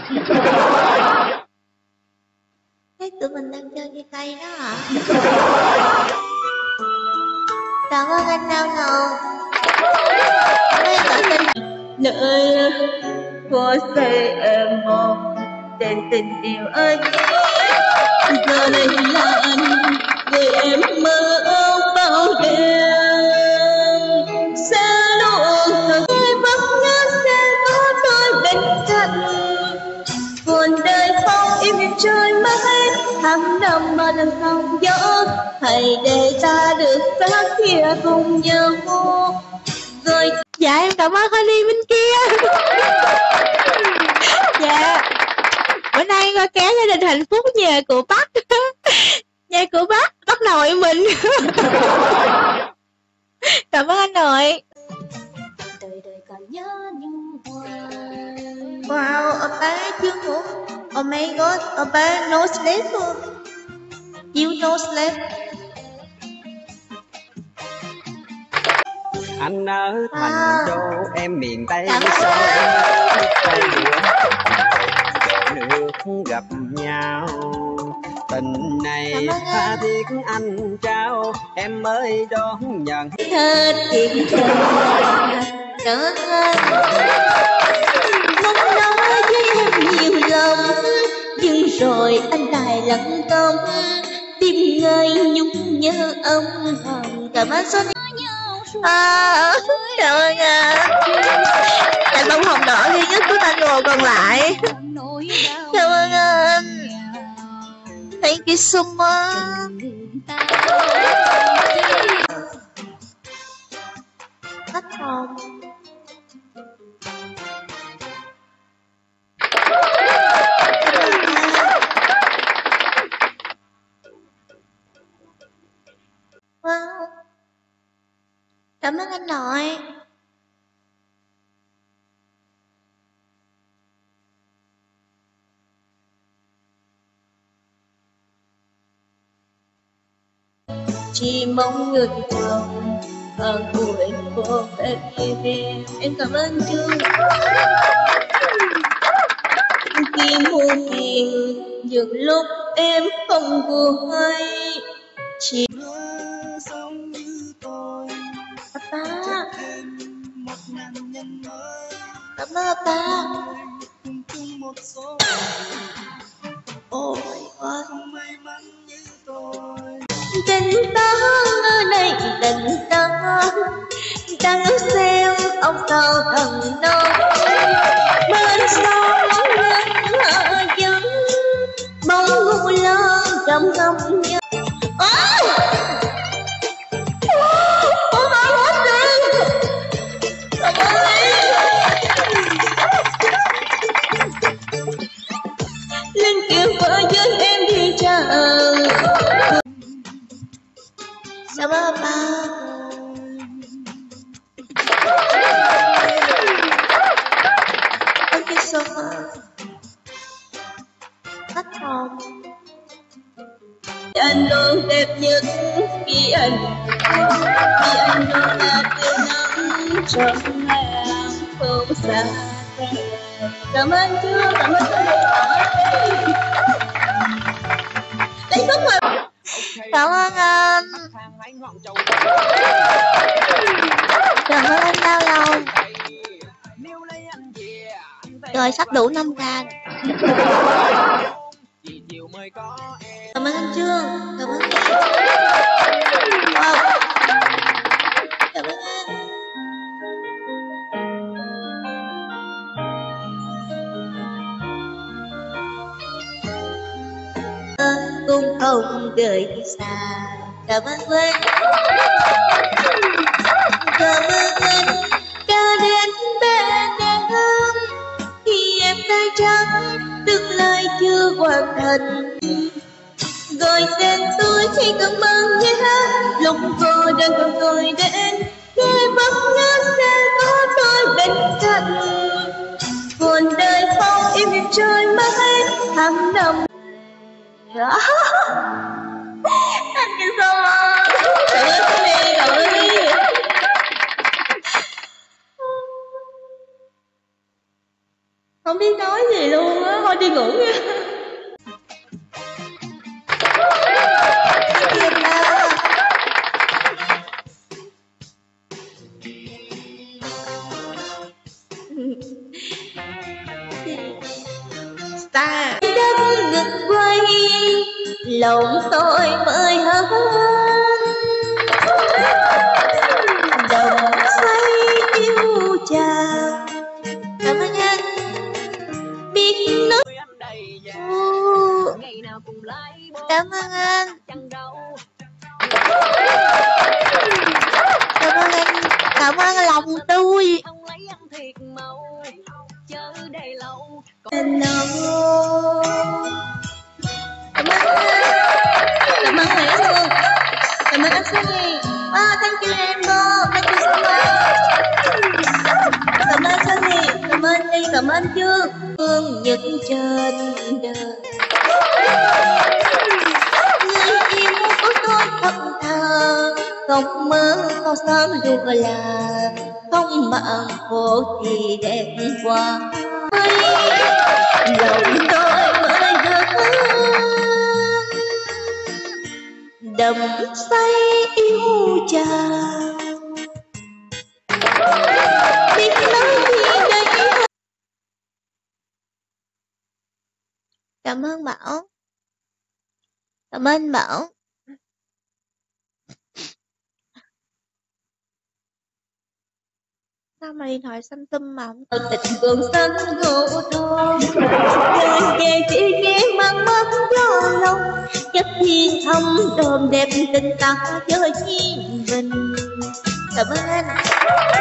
Thấy tụi mình đang chơi cây cây đó hả? Cảm ơn anh Đau Ngầu. Mấy tỏ tình nơi có say em mong tên tình yêu anh. Giờ đây là anh để em mơ ước bao đêm. Sẽ luôn thật vẫn nhớ sẽ có tôi bên cạnh. Buồn đời không im trôi mất hết tháng năm mà lần sau gió. Hãy để ta được phát kia cùng nhau rồi. Dạ em cảm ơn Honey bên kia. Dạ bữa nay coi kéo gia đình hạnh phúc nhà của bác. Nhà của bác nội mình. Cảm ơn anh nội. Đời đời còn nhớ như hoài. Wow, oppa chưa ngủ. Oh my god, oppa no sleep luôn. You no sleep. Anh ở thành đô, em miền Tây Sơn. Được gặp nhau, tình này tha thiết anh trao, em mới đón nhận. Hết chuyện cảm ơn anh. Muốn nói với em nhiều lắm, nhưng rồi anh lại lặng tâm, tim ngây nhung nhớ âm thầm. Cảm ơn Sony. Cảm ơn anh. Tại bông hồng đỏ duy nhất của tango còn lại. Cảm ơn anh. Thank you so much. Hết hồn. Wow. Cảm ơn anh nội. Chỉ mong người chồng ở tuổi của em. Em cảm ơn chương. Khi mua tiền những lúc em không vui, chỉ ba. Cảm ơn ba. Ôi ôi. Tình ta ở đây tình ta đang xem ông sao thần non bên sau lên dân bóng ngủ lo cầm cầm nhau. Lên kêu vợ với em đi chờ. Cảm ơn ba. Thank you so much. Hết hồn. Anh luôn đẹp nhất khi anh luôn là tia nắng trong hàng phố xa. Cảm ơn chưa, cảm ơn chưa. Lấy thuốc rồi. Cảm ơn anh. Cảm ơn anh Đau Ngầu. Rồi sắp đủ 5k. Cảm ơn anh Trương. Cảm ơn em. Wow. Cảm ơn anh. Cũng không gửi xa. Cảm ơn Quên. Cảm ơn anh đã đến bên em khi em tay trắng từng lời chưa hoàn thành. Gọi tên tôi khi cảm ơn nhé. Lúc cô đơn còn tôi đến nghe vẫn nhớ sẽ có tôi bên cạnh. Buồn đời không im trôi mất hết tháng năm. Thank you so much. Cảm ơn đi, cảm ơn đi. Không biết nói gì luôn á, thôi đi ngủ nha. Star đất ngực quay lòng tôi mới hơn đồng say yêu chàng. Cảm ơn anh biết nói. Cảm ơn anh. Cảm ơn anh. Cảm ơn lòng tôi. Cảm ơn Hải Hương. Cảm ơn anh Sunny. Thank you Rainbow. Thank you so much. Cảm ơn Sunny. Cảm ơn Ly. Cảm ơn Trương. Phương Nhật trên đời. Người yêu của tôi thật thà, không mơ có sớm được là không mặn khổ thì đẹp quá. Lòng tôi mới hơn đầm say yêu chàng. Biết nói gì đây. Cảm ơn Bảo. Cảm ơn Bảo. Sao mà điện thoại xanh tâm mà không tự tình cường xanh gỗ thôn. Đời về chỉ ghé mang mắt gió lòng. Chất thiên thâm đồm đẹp tình ta chơi chi mình. Cảm ơn anh.